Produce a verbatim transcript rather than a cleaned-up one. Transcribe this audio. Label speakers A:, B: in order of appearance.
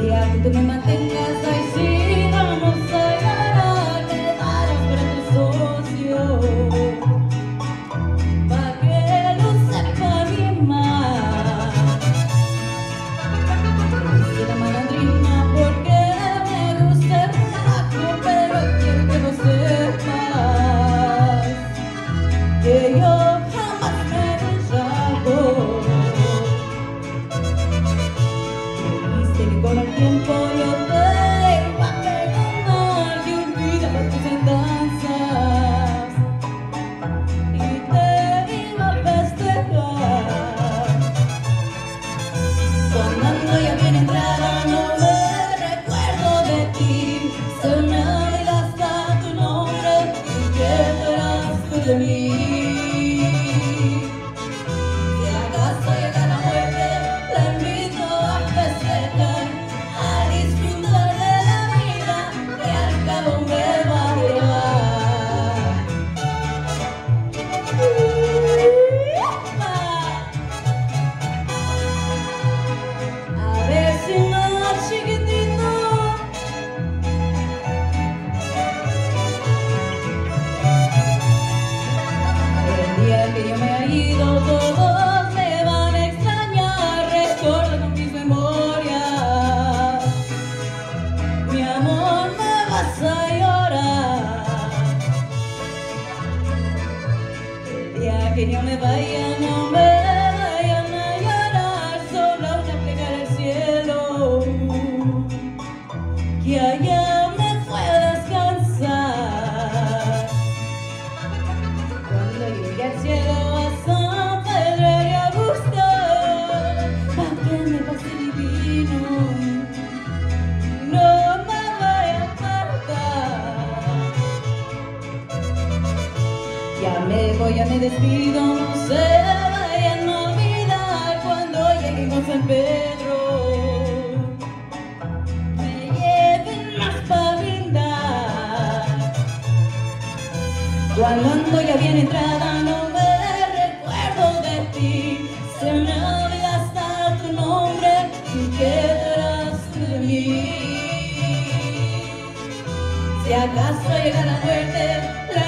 A: día que tú me mantengas ahí, sí, vamos a llorar, me darás para tu socio, pa' que no sepa bien más. Hice la malandrina porque me gusta el relajo, pero quiero que lo sepas, que yo jamás me deshago. Que con el tiempo yo te iba a perdonar y olvidar tus andanzas y te iba a festejar. Cuando ando ya bien entrada no me recuerdo de ti, se me olvida hasta tu nombre y que tú eras tú de mí. Si acaso llega la muerte, te invito a festejar, a disfrutar de la vida que al cabo me va a llevar. A ver si más chiquitito, el día que yo me he ido todos me van a extrañar, recuerdo con mis memorias. Mi amor, me vas a llorar. El día que yo me vaya, no me vayan a llorar, solo una plegaria al cielo, que allá me fue a descansar. Cuando llegue al cielo a San Pedro iré a buscar, pa' que me pase divino, no me voy a apartar. Ya me voy, ya me despido, no se vayan a olvidar cuando lleguemos a San Pedro, me lleven más pa' brindar. Cuando ando ya bien entrada no me recuerdo de ti, se me olvida hasta tu nombre y que tú eras tú de mí. Si acaso llega la muerte,